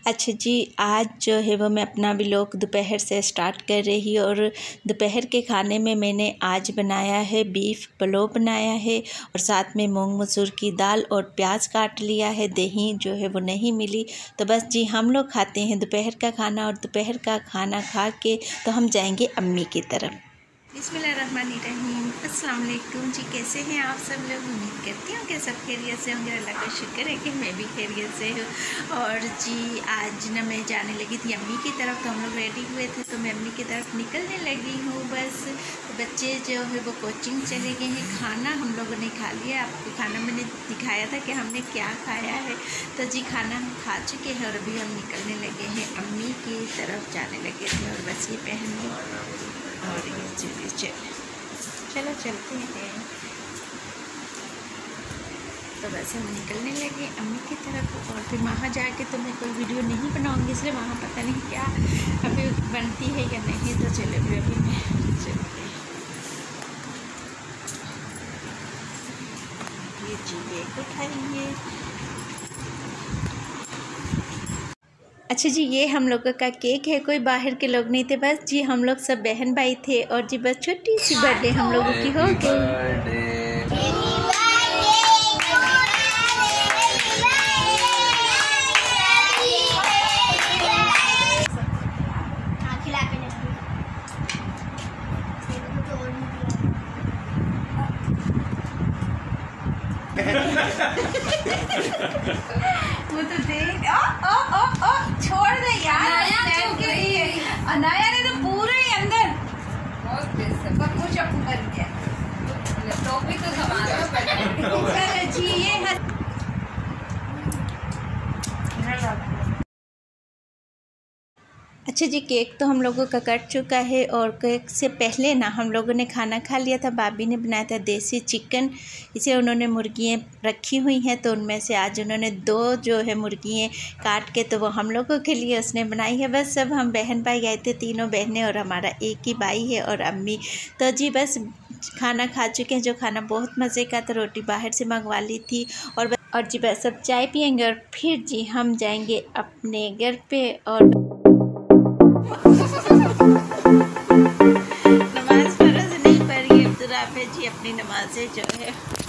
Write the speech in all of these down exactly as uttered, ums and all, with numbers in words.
अच्छा जी, आज जो है वो मैं अपना व्लॉग दोपहर से स्टार्ट कर रही हूँ और दोपहर के खाने में मैंने आज बनाया है बीफ पुलाव बनाया है और साथ में मूंग मसूर की दाल और प्याज काट लिया है। दही जो है वो नहीं मिली, तो बस जी हम लोग खाते हैं दोपहर का खाना और दोपहर का खाना खा के तो हम जाएंगे अम्मी की तरफ। बिस्मिल्लाहिर्रहमानिर्रहीम, अस्सलाम वालेकुम जी। कैसे हैं आप सब लोग? उम्मीद करती हूँ कि सब खैरियत से होंगे। अल्लाह का शुक्र है कि मैं भी खैरियत से हूँ। और जी आज ना मैं जाने लगी थी अम्मी की तरफ, तो हम लोग रेडी हुए थे तो मैं अम्मी की तरफ निकलने लगी हूँ। बस तो बच्चे जो है वो कोचिंग चले गए हैं। खाना हम लोगों ने खा लिया। आपको खाना मैंने दिखाया था कि हमने क्या खाया है। तो जी खाना हम खा चुके हैं और अभी हम निकलने लगे हैं अम्मी की तरफ जाने लगे थे। और बस ये पहन ली और ये चलिए चल चलो चलते हैं। तो वैसे हम निकलने लगे अम्मी की तरफ और फिर वहाँ जाके तो मैं कोई वीडियो नहीं बनाऊँगी, इसलिए वहाँ पता नहीं क्या अभी बनती है या नहीं। तो चलो अभी अभी मैं चलते ये चीज़ें उठाएंगे। अच्छा जी, ये हम लोगों का केक है, कोई बाहर के लोग नहीं थे, बस जी हम लोग सब बहन भाई थे और जी बस छोटी सी बर्थडे हम लोगों की हो गई। वो तो देख ओ ओ ओ ओ छोड़ दे यार। अनाया ने तो पूरे ही अंदर सब कुछ अपन कर दिया। टॉपिक तो हमारा जी ये है। अच्छा जी, केक तो हम लोगों का कट चुका है और केक से पहले ना हम लोगों ने खाना खा लिया था। भाभी ने बनाया था देसी चिकन, इसे उन्होंने मुर्गियाँ रखी हुई हैं तो उनमें से आज उन्होंने दो जो है मुर्गियाँ काट के तो वो हम लोगों के लिए उसने बनाई है। बस सब हम बहन भाई आए थे, तीनों बहनें और हमारा एक ही भाई है और अम्मी। तो जी बस खाना खा चुके हैं, जो खाना बहुत मज़े का था। रोटी बाहर से मंगवा ली थी और और जी बस सब चाय पियेंगे और फिर जी हम जाएंगे अपने घर पे। और नमाज फर्ज नहीं पढ़ी अब्दुर्राफे जी, अपनी नमाजें जो है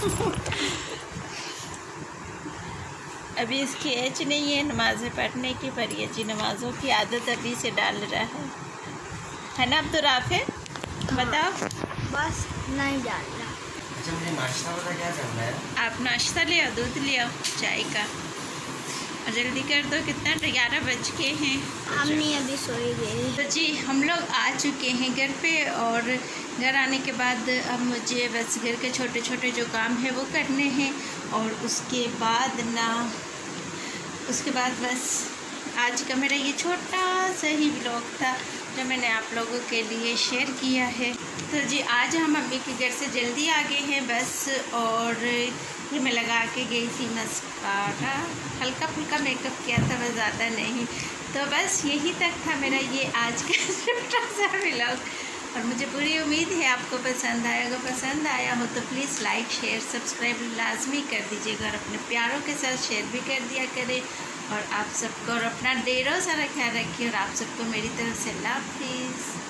अभी इसकी एज नहीं है नमाज़ें पढ़ने की, पर ये जी नमाज़ों की आदत अभी से डाल रहा है है ना अब्दुर्राफे? बताओ। बस नहीं डाल रहा। अच्छा मुझे नाश्ता वाला क्या करना है? आप नाश्ता ले आओ, दूध ले आओ चाय का, और जल्दी कर दो। कितना ग्यारह बज के हैं। अम्मी अभी सोई गई। तो जी हम लोग आ चुके हैं घर पे और घर आने के बाद अब मुझे बस घर के छोटे छोटे जो काम है वो करने हैं। और उसके बाद ना उसके बाद बस आज का मेरा ये छोटा सा ही व्लॉग था जो मैंने आप लोगों के लिए शेयर किया है। तो जी आज हम अम्मी के घर से जल्दी आ गए हैं बस। और फिर मैं लगा के गई थी मस्कारा, हल्का फुल्का मेकअप किया था बस, ज़्यादा नहीं। तो बस यही तक था मेरा ये आज का छोटा सा व्लॉग और मुझे पूरी उम्मीद है आपको पसंद आएगा। अगर पसंद आया हो तो प्लीज़ लाइक शेयर सब्सक्राइब लाजमी कर दीजिएगा और अपने प्यारों के साथ शेयर भी कर दिया करें। और आप सबको और अपना ढेरों सारा ख्याल रखिए और आप सबको मेरी तरफ से अल्लाह हाफिज़।